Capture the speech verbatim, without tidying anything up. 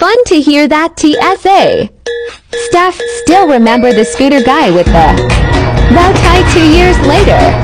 Fun to hear that, T S A. Staff still remember the scooter guy with the bow tie two years later.